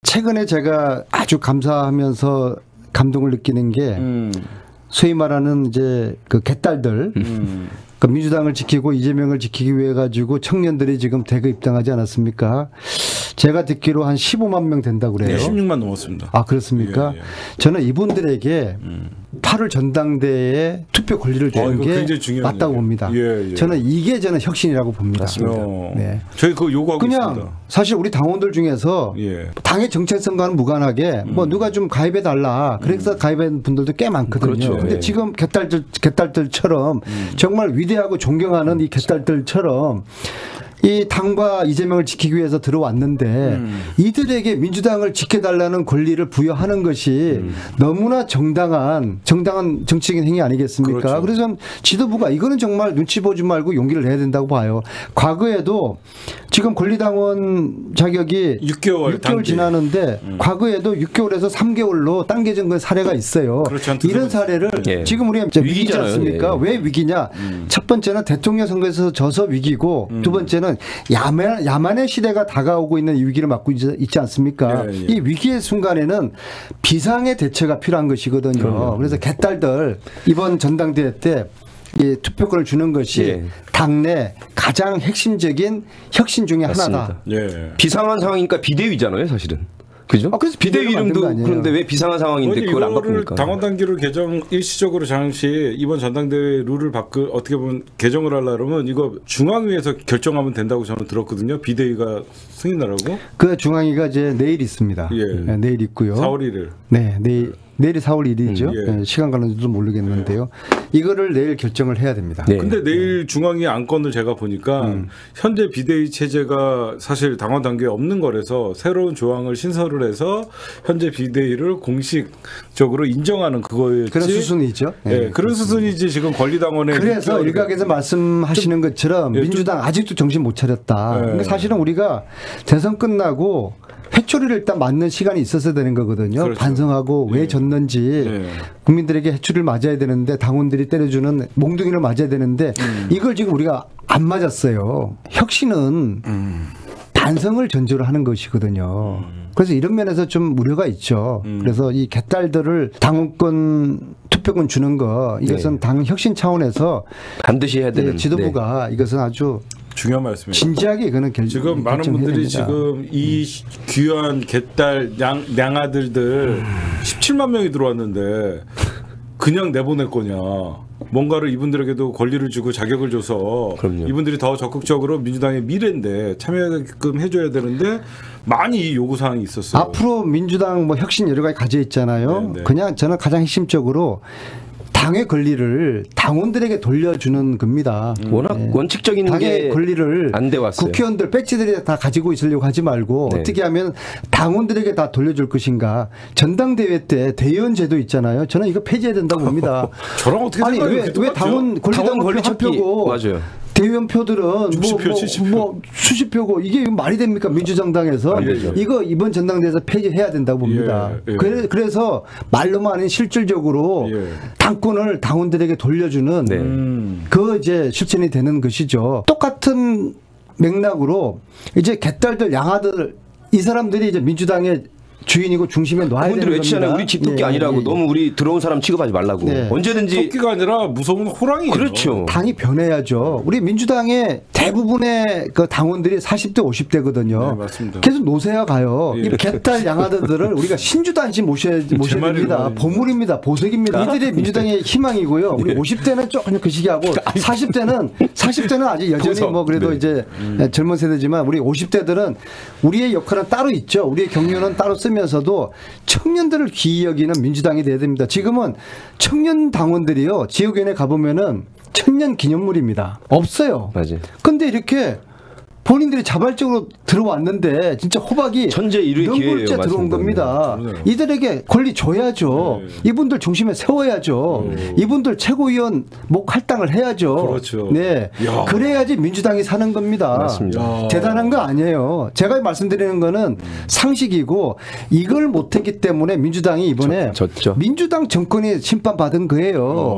최근에 제가 아주 감사하면서 감동을 느끼는 게 소위 말하는 이제 그 개딸들 그 민주당을 지키고 이재명을 지키기 위해 가지고 청년들이 지금 대거 입당하지 않았습니까? 제가 듣기로 한 15만 명 된다고 그래요. 네, 16만 넘었습니다. 아 그렇습니까? 예, 예. 저는 이분들에게 8월 전당대회에 투표 권리를 주는 게 맞다고 봅니다. 예, 예. 저는 이게 혁신이라고 봅니다. 맞습니다. 네. 저희 그거 요구하고 그냥 있습니다. 사실 우리 당원들 중에서 예. 당의 정체성과는 무관하게 뭐 누가 좀 가입해 달라 그래서 가입한 분들도 꽤 많거든요. 그렇죠. 근데 예. 지금 개딸들처럼 정말 위대하고 존경하는 이 개딸들처럼 이 당과 이재명을 지키기 위해서 들어왔는데 이들에게 민주당을 지켜달라는 권리를 부여하는 것이 너무나 정당한 정치적인 행위 아니겠습니까? 그렇죠. 그래서 지도부가 이거는 정말 눈치 보지 말고 용기를 내야 된다고 봐요. 과거에도 지금 권리당원 자격이 6개월 지나는데 과거에도 6개월에서 3개월로 당겨진 그 사례가 있어요. 이런 사례를 예. 지금 우리가 위기지 않습니까? 예. 왜 위기냐? 첫 번째는 대통령 선거에서 져서 위기고 두 번째는 야만의 시대가 다가오고 있는 이 위기를 맞고 있지 않습니까? 예, 예. 이 위기의 순간에는 비상의 대처가 필요한 것이거든요. 그럼요. 그래서 개딸들 이번 전당대회 때 이 투표권을 주는 것이 예. 당내 가장 핵심적인 혁신 중에 하나다. 예. 비상한 상황이니까 비대위잖아요, 사실은. 그죠? 그래서 비대위 비대위가 만든 이름도 거 아니에요? 그런데 왜 비상한 상황인데 그걸 안 바꿉니까? 당원 단계를 개정 일시적으로 잠시 이번 전당대회 룰을 어떻게 보면 개정을 하려면 이거 중앙위에서 결정하면 된다고 저는 들었거든요. 비대위가 승인하라고. 그 중앙위가 이제 내일 있습니다. 예. 네, 내일 있고요. 4월 1일. 네, 내일이 4월 1일이죠. 예. 네, 시간 가는지도 모르겠는데요. 이거를 내일 결정을 해야 됩니다. 네. 근데 내일 중앙위 안건을 제가 보니까 현재 비대위 체제가 사실 당원 단계에 없는 거라서 새로운 조항을 신설을 해서 현재 비대위를 공식적으로 인정하는 그거였지. 그런 수순이죠. 예, 네. 그런 수순이지 지금 권리당원의 그래서 일각에서 말씀하시는 것처럼 예, 민주당 아직도 정신 못 차렸다. 예. 근데 사실은 우리가 대선 끝나고 회초리를 일단 맞는 시간이 있었어야 되는 거거든요. 그렇죠. 반성하고 왜 예. 졌는지 예. 국민들에게 회초리를 맞아야 되는데 당원들이 때려주는 몽둥이를 맞아야 되는데 이걸 지금 우리가 안 맞았어요. 혁신은 반성을 전제로 하는 것이거든요. 그래서 이런 면에서 좀 우려가 있죠. 그래서 이 개딸들을 당원권 투표권 주는 거 이것은 네. 당 혁신 차원에서 반드시 해야 되는 지도부가 이것은 아주 중요한 말씀입니다. 진지하게 이거는 지금 많은 분들이 지금 이 귀한 개딸 냥아들들 17만 명이 들어왔는데 그냥 내보낼 거냐. 뭔가를 이분들에게도 권리를 주고 자격을 줘서 그럼요. 이분들이 더 적극적으로 민주당의 미래인데 참여하게끔 해줘야 되는데 많이 이 요구사항이 있었어요. 앞으로 민주당 뭐 혁신 여러 가지 가져 있잖아요. 네, 네. 그냥 저는 가장 핵심적으로 당의 권리를 당원들에게 돌려주는 겁니다. 워낙 원칙적인 당의 게 권리를 안 돼 왔어요. 국회의원들 배지들이 다 가지고 있으려고 하지 말고 네. 어떻게 하면 당원들에게 다 돌려줄 것인가. 전당대회 때 대의원 제도 있잖아요. 저는 이거 폐지해야 된다고 봅니다. 저랑 어떻게 아니 생각해요? 왜 당원 권리 찾기. 표고 맞아요. 대의원 표들은 60표, 70표. 뭐 수십 표고 이게 말이 됩니까 민주정당에서 안 되죠. 이거 이번 전당대회에서 폐지해야 된다고 봅니다. 예, 예. 그래서 말로만 아닌 실질적으로 예. 당권을 당원들에게 돌려주는 네. 그 이제 실천이 되는 것이죠. 똑같은 맥락으로 이제 개딸들 양아들 이 사람들이 이제 민주당의 주인이고 중심에 놔야 되는 그분들이 외치잖아요. 겁니다. 우리 집 토끼 예, 아니라고 예. 너무 우리 들어온 사람 취급하지 말라고. 네. 언제든지 토끼가 아니라 무서운 호랑이에요. 그렇죠. 당이 변해야죠. 우리 민주당의 대부분의 그 당원들이 40대, 50대거든요. 네, 맞습니다. 계속 노세가 가요. 예. 이 개딸 양아들을 우리가 신주단지 모셔야 됩니다. 말이에요. 보물입니다. 보석입니다. 이들이 민주당의 희망이고요. 우리 50대는 조금 그 시기하고 40대는 아직 여전히 보석. 뭐 그래도 네. 이제 젊은 세대지만 우리 50대들은 우리의 역할은 따로 있죠. 우리의 경륜은 따로 쓰면서도 청년들을 귀히 여기는 민주당이 돼야 됩니다. 지금은 청년 당원들이요. 지역위원회 가보면은 청년 기념물입니다. 없어요. 맞아요. 근데 이렇게 본인들이 자발적으로 들어왔는데 진짜 호박이 천재 일류의 기회예요. 능굴째 들어온 맞습니다. 겁니다. 그러네요. 이들에게 권리 줘야죠. 네. 이분들 중심에 세워야죠. 이분들 최고위원 목 할당을 해야죠. 그렇죠. 네, 야. 그래야지 민주당이 사는 겁니다. 맞습니다. 야. 대단한 거 아니에요. 제가 말씀드리는 거는 상식이고 이걸 못했기 때문에 민주당이 이번에 졌죠. 민주당 정권이 심판받은 거예요.